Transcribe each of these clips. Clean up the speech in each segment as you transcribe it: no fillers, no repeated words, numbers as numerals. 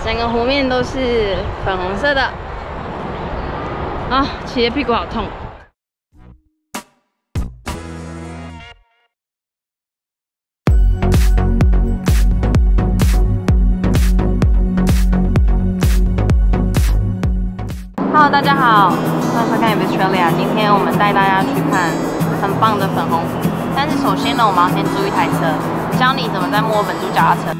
整个湖面都是粉红色的啊，骑的屁股好痛。Hello， 大家好，欢迎收看 Australia。今天我们带大家去看很棒的粉红湖，但是首先呢，我们要先租一台车，教你怎么在墨尔本租脚踏车。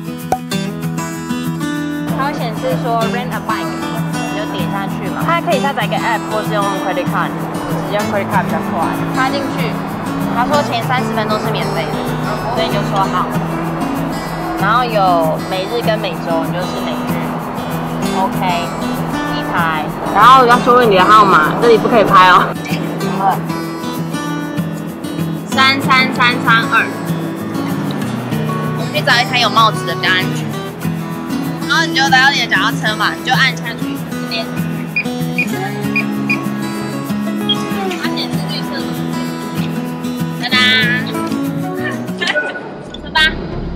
它会显示说 Rent a bike， 你就点下去嘛。它还可以下载一个 app， 或是用 credit card， 直接用 credit card 比较快。插进去，他说前30分钟是免费的，所以你就说好。然后有每日跟每周，你就是每日 ，OK。拍，然后要输入你的号码，这里不可以拍哦。33332，我们去找一台有帽子的比较安全。然后你就来到你的脚踏车嘛，你就按下去这边。它显示绿色的。哒哒，走吧。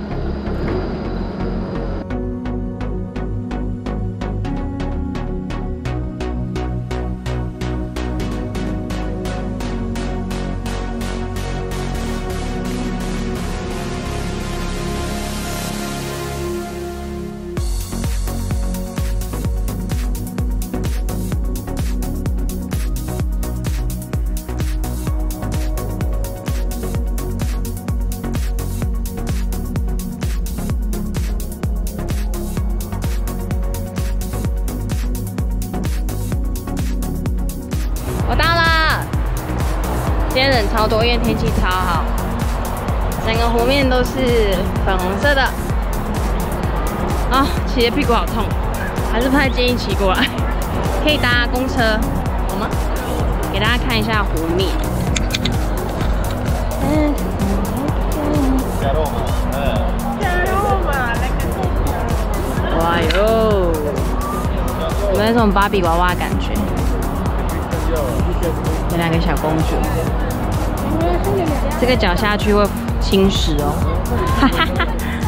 我到了，今天人超多，因为天气超好，整个湖面都是粉红色的啊，骑的屁股好痛，还是不太建议骑过来。可以搭公车，好吗？给大家看一下湖面。哇哟，有没有那种芭比娃娃的感觉？有两个小公主，这个脚下去会侵蚀哦。哈哈哈。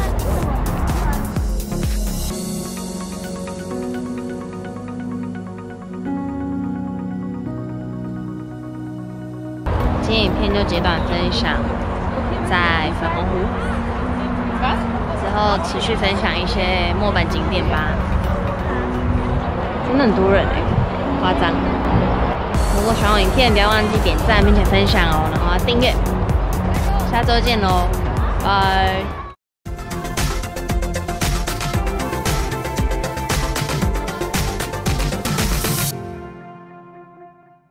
今天影片就简短分享在粉红湖，之后持续分享一些墨尔本景点吧。真的很多人哎，夸张。如果喜欢我影片，不要忘记点赞并且分享哦，然后订阅。下周见喽，拜。